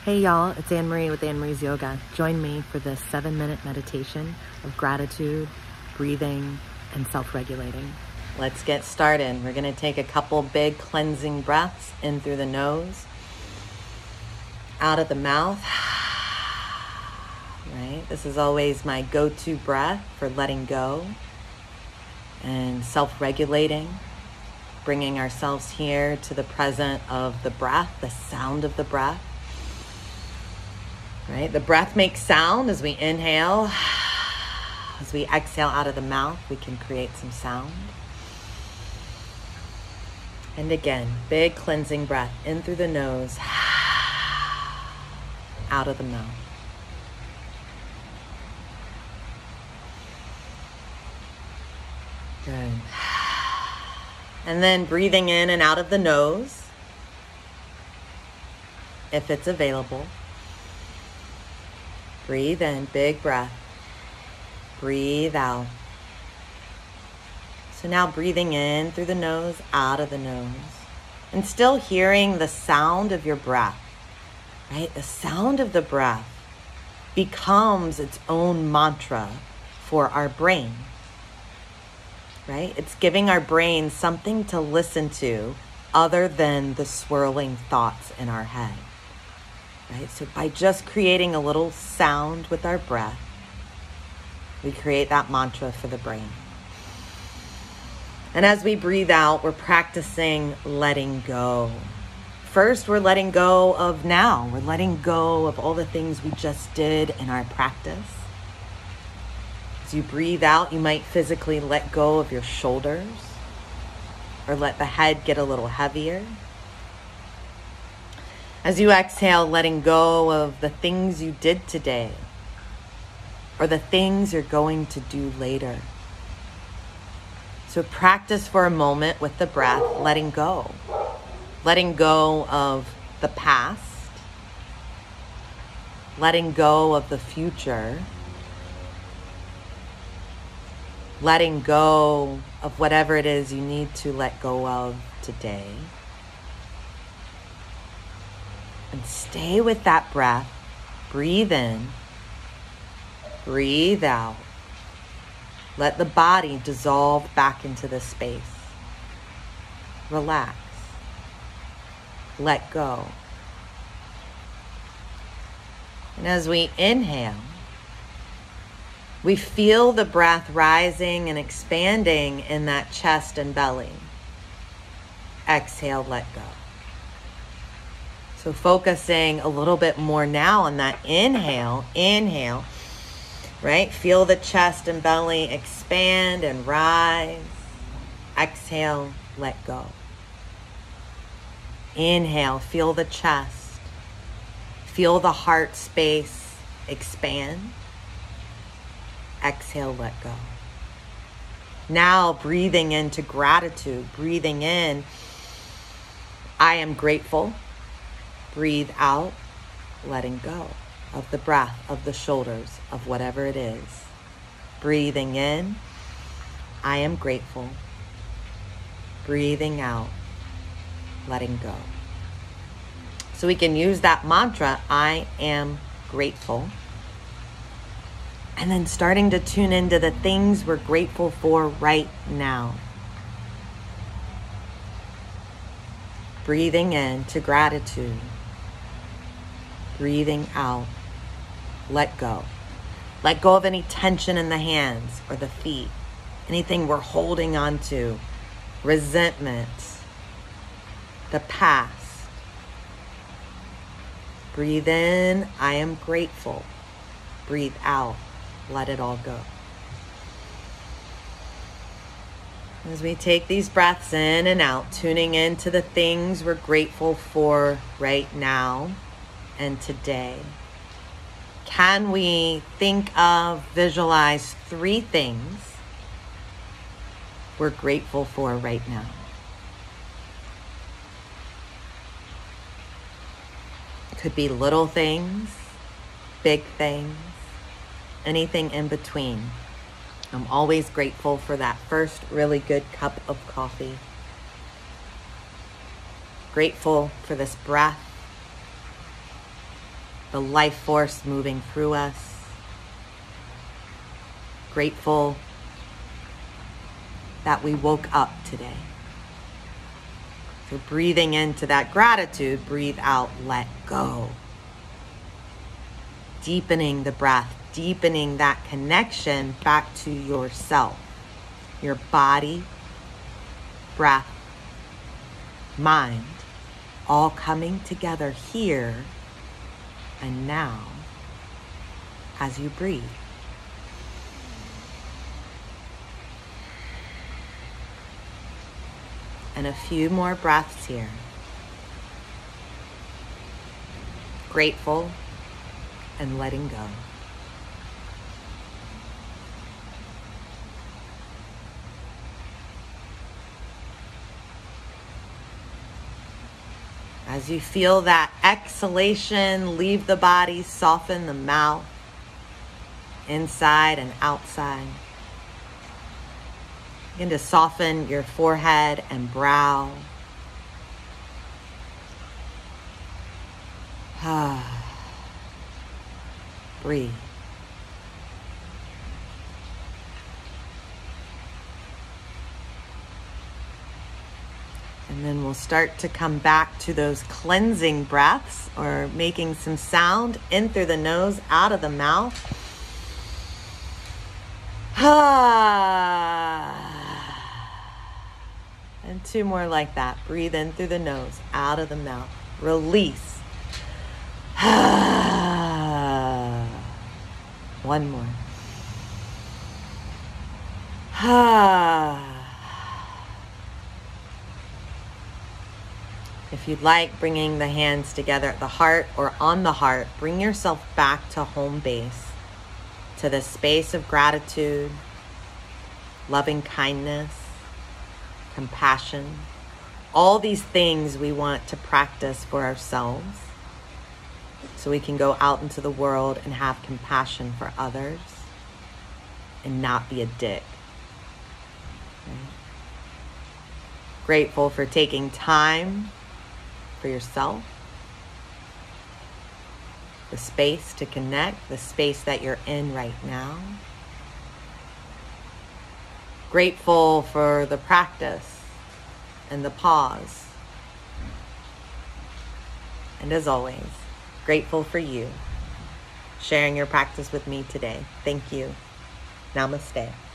Hey y'all, it's Anne Marie with Anne Marie's Yoga. Join me for this 7-minute meditation of gratitude, breathing, and self-regulating. Let's get started. We're going to take a couple big cleansing breaths in through the nose, out of the mouth. Right? This is always my go-to breath for letting go and self-regulating, bringing ourselves here to the present of the breath, the sound of the breath. Right? The breath makes sound as we inhale. As we exhale out of the mouth, we can create some sound. And again, big cleansing breath in through the nose, out of the mouth. Good. And then breathing in and out of the nose, if it's available. Breathe in, big breath. Breathe out. So now breathing in through the nose, out of the nose. And still hearing the sound of your breath, right? The sound of the breath becomes its own mantra for our brain, right? It's giving our brain something to listen to other than the swirling thoughts in our head. Right? So by just creating a little sound with our breath, we create that mantra for the brain. And as we breathe out, we're practicing letting go. First, we're letting go of now. We're letting go of all the things we just did in our practice. As you breathe out, you might physically let go of your shoulders or let the head get a little heavier. As you exhale, letting go of the things you did today or the things you're going to do later. So practice for a moment with the breath, letting go. Letting go of the past. Letting go of the future. Letting go of whatever it is you need to let go of today. And stay with that breath. Breathe in. Breathe out. Let the body dissolve back into the space. Relax. Let go. And as we inhale, we feel the breath rising and expanding in that chest and belly. Exhale, let go. So focusing a little bit more now on that inhale, right? Feel the chest and belly expand and rise. Exhale, let go. Inhale, feel the chest. Feel the heart space expand. Exhale, let go. Now breathing into gratitude, breathing in, I am grateful. Breathe out, letting go of the breath, of the shoulders, of whatever it is. Breathing in, I am grateful. Breathing out, letting go. So we can use that mantra, I am grateful. And then starting to tune into the things we're grateful for right now. Breathing in to gratitude. Breathing out, let go. Let go of any tension in the hands or the feet, anything we're holding on to, resentment, the past. Breathe in, I am grateful. Breathe out, let it all go. As we take these breaths in and out, tuning into the things we're grateful for right now and today, can we think of, visualize 3 things we're grateful for right now? It could be little things, big things, anything in between. I'm always grateful for that first really good cup of coffee. Grateful for this breath. the life force moving through us. Grateful that we woke up today. So breathing into that gratitude, breathe out, let go. Deepening the breath, deepening that connection back to yourself, your body, breath, mind, all coming together here and now as you breathe. And a few more breaths here. Grateful and letting go. As you feel that exhalation leave the body, soften the mouth, inside and outside. Begin to soften your forehead and brow. Breathe. And then we'll start to come back to those cleansing breaths, or making some sound in through the nose, out of the mouth. And two more like that. Breathe in through the nose, out of the mouth. Release. One more. If you'd like, bringing the hands together at the heart or on the heart, bring yourself back to home base, to the space of gratitude, loving kindness, compassion, all these things we want to practice for ourselves so we can go out into the world and have compassion for others and not be a dick. Okay? Grateful for taking time for yourself, the space to connect, the space that you're in right now. Grateful for the practice and the pause. And as always, grateful for you sharing your practice with me today. Thank you. Namaste.